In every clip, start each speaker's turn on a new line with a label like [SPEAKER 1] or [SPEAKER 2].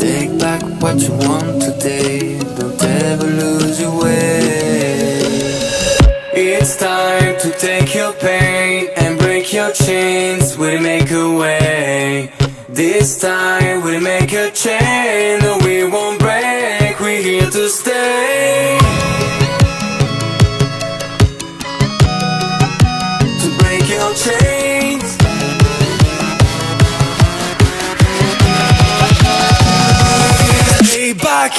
[SPEAKER 1] Take back what you want today, don't ever lose your way. It's time to take your pain and break your chains, we'll make a way. This time we'll make a chain, no we won't break, we're here to stay. To break your chains. Stay back.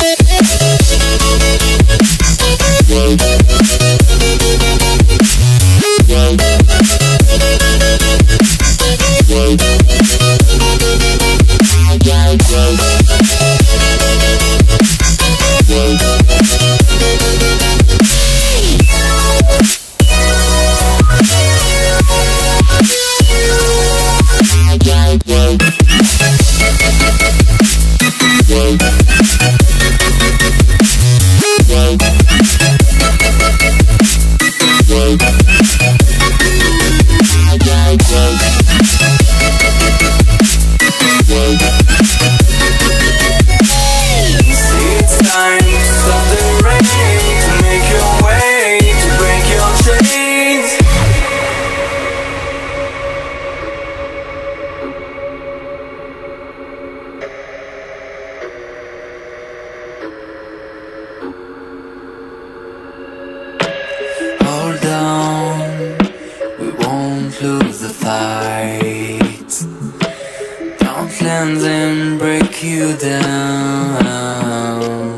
[SPEAKER 1] Hold on, we won't lose the fight. Don't let them break you down.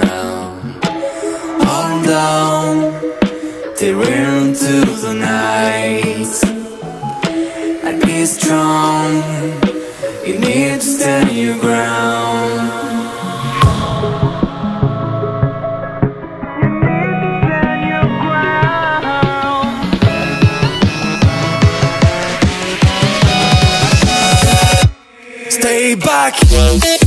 [SPEAKER 1] Hold on, till we're into the night. And be strong, you need to stand your ground. Stay back.